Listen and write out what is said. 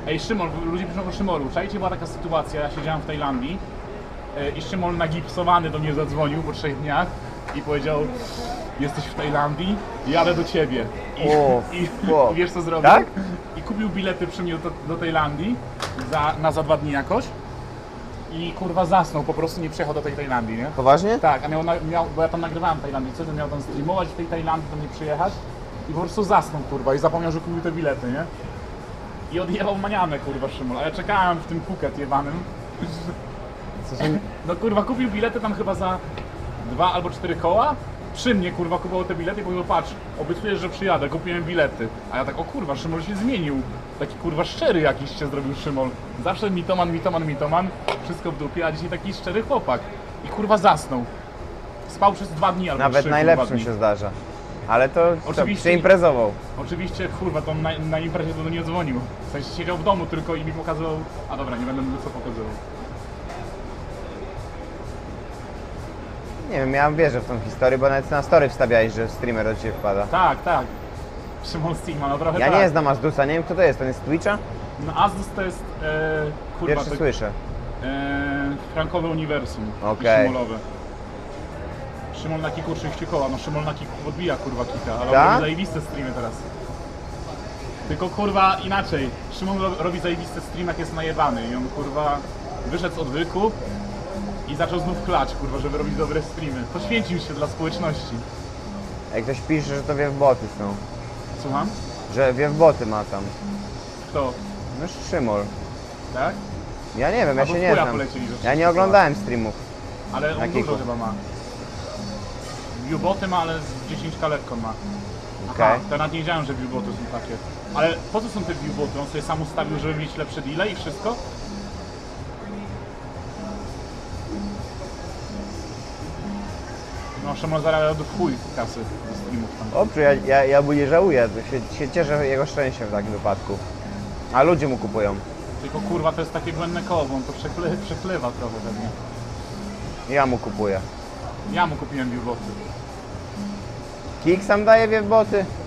Ej, Szymon, ludzie piszą o Szymolu. Czajcie, była taka sytuacja, ja siedziałem w Tajlandii i Szymon nagipsowany do mnie zadzwonił po 3 dniach i powiedział: jesteś w Tajlandii, jadę do ciebie. I wiesz co zrobił? Tak? I kupił bilety przy mnie do Tajlandii za 2 dni jakoś. I kurwa zasnął, po prostu nie przyjechał do tej Tajlandii, nie? Poważnie? Tak, a bo ja tam nagrywałem w Tajlandii, co miał tam streamować w tej Tajlandii, tam nie przyjechać. I po prostu zasnął, kurwa, i zapomniał, że kupił te bilety, nie? I odjechał manianę, kurwa, Szymon, a ja czekałem w tym Phuket jebanym. No kurwa, kupił bilety tam chyba za 2 albo 4 koła. Przy mnie, kurwa, kupował te bilety i powiedział: patrz, obiecujesz, że przyjadę, kupiłem bilety. A ja tak: o kurwa, Szymon się zmienił. Taki kurwa szczery jakiś się zrobił Szymon. Zawsze mitoman, wszystko w dupie, a dzisiaj taki szczery chłopak. I kurwa zasnął. Spał przez 2 dni albo 3. Nawet najlepszym się zdarza. Ale to Oczywiście. przeimprezował. Oczywiście, kurwa, to na imprezie to nie dzwonił. W sensie siedział w domu tylko i mi pokazywał... A dobra, nie będę mówił, co pokazywał. Nie wiem, ja wierzę w tą historię, bo nawet na story wstawiałeś, że streamer do ciebie wpada. Tak, tak. Szymon Stigma, no trochę Ja tak. nie znam Azdusa, nie wiem kto to jest, on jest z Twitcha? No Azdus to jest, kurwa, Pierwszy to, słyszę. frankowe uniwersum. Okej. I Szymolowe. Szymon na kiku 6 koła, no Szymon na kiku odbija, kurwa, kika, ale on Tak? robi zajebiste streamy teraz. Tylko kurwa inaczej, Szymon robi zajebiste streamy, jak jest najebany i on kurwa wyszedł z odwyku i zaczął znów klać, kurwa, żeby robić dobre streamy. Poświęcił się dla społeczności. Jak ktoś pisze, że to wiewboty są. Słucham? Że wiewboty ma tam. Kto? No Szymol. Tak? Ja nie wiem, ja Albo się w nie chuja znam. polecieli, że Ja wszyscy nie oglądałem streamów. Ale on Na dużo kiku. chyba ma. Viewboty ma, ale z 10 lekko ma. Aha, Okej. to nawet nie wiedziałem, że viewboty są takie. Ale po co są te viewboty? On sobie sam ustawił, żeby mieć lepsze deale i wszystko? No, Szymon zarabia do chuj kasy ze streamów tam. Dobrze, ja mu nie żałuję, to się cieszę jego szczęściem w takim wypadku. A ludzie mu kupują. Tylko kurwa, to jest takie błędne koło, bo on to przeklewa trochę pewnie. Ja mu kupuję. Ja mu kupiłem viewboty. Kik sam daje wiewboty?